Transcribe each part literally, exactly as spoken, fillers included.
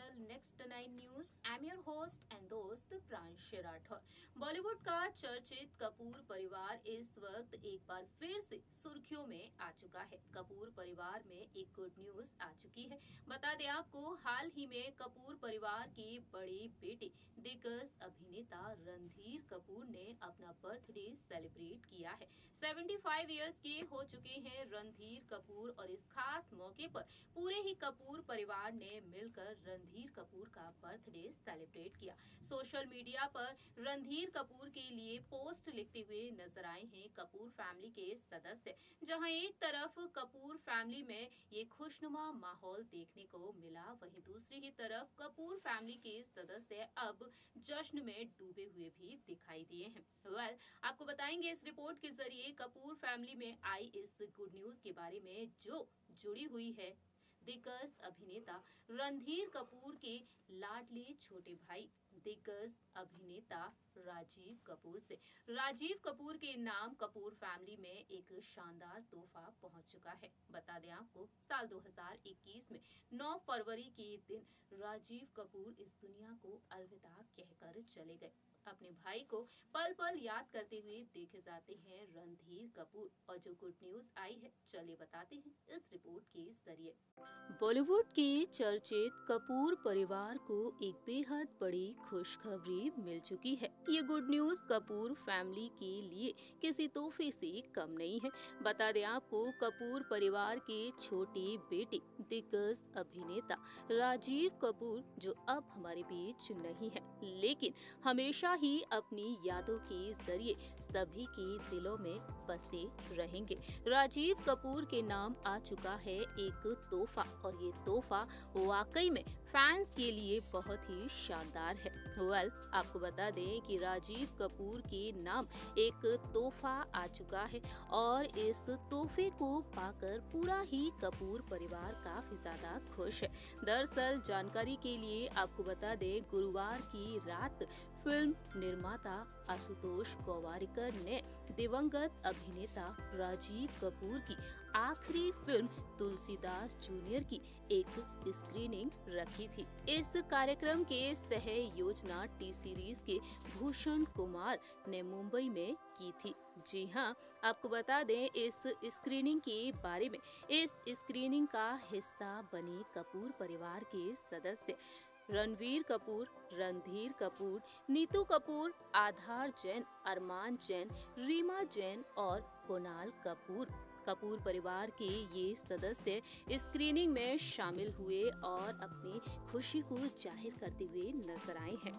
Channel Next Nine News. I am your host and दोस्त प्रांशु राठौर। बॉलीवुड का चर्चित कपूर परिवार इस वक्त एक बार फिर से सुर्खियों में आ चुका है। कपूर परिवार में एक गुड न्यूज आ चुकी है। बता दें आपको, हाल ही में कपूर परिवार की बड़ी बेटी दिग्गज अभिनेता रणधीर कपूर ने अपना बर्थडे सेलिब्रेट किया है। पचहत्तर इयर्स के हो चुके हैं रणधीर कपूर और इस खास मौके पर पूरे ही कपूर परिवार ने मिलकर रणधीर कपूर का बर्थडे सेलिब्रेट किया। सोशल मीडिया पर रणधीर कपूर के लिए पोस्ट लिखते हुए नजर आए हैं कपूर फैमिली के सदस्य, जहां एक तरफ कपूर फैमिली में ये खुशनुमा माहौल देखने को मिला, वहीं दूसरी ही तरफ कपूर फैमिली के सदस्य अब जश्न में डूबे हुए भी दिखाई दिए हैं। वेल well, आपको बताएंगे इस रिपोर्ट के जरिए कपूर फैमिली में आई इस गुड न्यूज के बारे में जो जुड़ी हुई है दिग्गज अभिनेता रणधीर कपूर के लाडले छोटे भाई दिग्गज अभिनेता राजीव कपूर से। राजीव कपूर के नाम कपूर फैमिली में एक शानदार तोहफा पहुंच चुका है। बता दें आपको, साल दो हज़ार इक्कीस में नौ फरवरी के दिन राजीव कपूर इस दुनिया को अलविदा कहकर चले गए। अपने भाई को पल पल याद करते हुए देखे जाते हैं रणधीर कपूर, और जो गुड न्यूज आई है चलिए बताते हैं इस रिपोर्ट के जरिए। बॉलीवुड के चर्चित कपूर परिवार को एक बेहद बड़ी खुशखबरी मिल चुकी है। ये गुड न्यूज कपूर फैमिली के लिए किसी तोहफे से कम नहीं है। बता दें आपको, कपूर परिवार के छोटे बेटे दिग्गज अभिनेता राजीव कपूर, जो अब हमारे बीच नहीं है, लेकिन हमेशा ही अपनी यादों के जरिए सभी के दिलों में बसे रहेंगे। राजीव कपूर के नाम आ चुका है एक तोहफा, और ये तोहफा वाकई में फैंस के लिए बहुत ही शानदार है। वेल well, आपको बता दें कि राजीव कपूर के नाम एक तोहफा आ चुका है, और इस तोहफे को पाकर पूरा ही कपूर परिवार काफी ज्यादा खुश है। दरअसल जानकारी के लिए आपको बता दें, गुरुवार की रात फिल्म निर्माता आशुतोष गोवारिकर ने दिवंगत अभिनेता राजीव कपूर की आखिरी फिल्म तुलसीदास जूनियर की एक स्क्रीनिंग रखी थी। इस कार्यक्रम के सह योजना टी सीरीज के भूषण कुमार ने मुंबई में की थी। जी हाँ, आपको बता दें, इस स्क्रीनिंग के बारे में, इस स्क्रीनिंग का हिस्सा बने कपूर परिवार के सदस्य रणवीर कपूर, रणधीर कपूर, नीतू कपूर, आधार जैन, अरमान जैन, रीमा जैन और कुणाल कपूर। कपूर परिवार के ये सदस्य स्क्रीनिंग में शामिल हुए और अपनी खुशी को जाहिर करते हुए नजर आए हैं।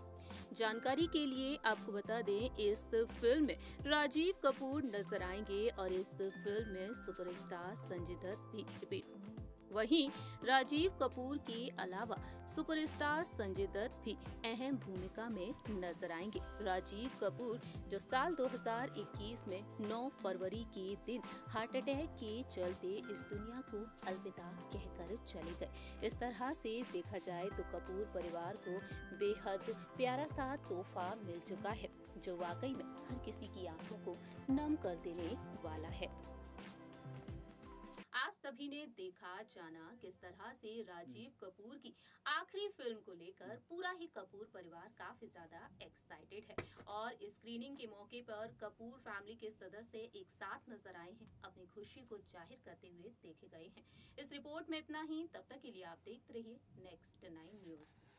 जानकारी के लिए आपको बता दें, इस फिल्म में राजीव कपूर नजर आएंगे और इस फिल्म में सुपरस्टार संजय दत्त भी रिपीट वहीं राजीव कपूर के अलावा सुपरस्टार संजय दत्त भी अहम भूमिका में नजर आएंगे। राजीव कपूर जो साल दो हज़ार इक्कीस में नौ फरवरी के दिन हार्ट अटैक के चलते इस दुनिया को अलविदा कहकर चले गए। इस तरह से देखा जाए तो कपूर परिवार को बेहद प्यारा सा तोहफा मिल चुका है, जो वाकई में हर किसी की आंखों को नम कर देने वाला है। आप सभी ने देखा जाना किस तरह से राजीव कपूर की आखिरी फिल्म को लेकर पूरा ही कपूर परिवार काफी ज्यादा एक्साइटेड है, और स्क्रीनिंग के मौके पर कपूर फैमिली के सदस्य एक साथ नजर आए हैं, अपनी खुशी को जाहिर करते हुए देखे गए हैं। इस रिपोर्ट में इतना ही। तब तक के लिए आप देखते रहिए नेक्स्ट नाइन न्यूज।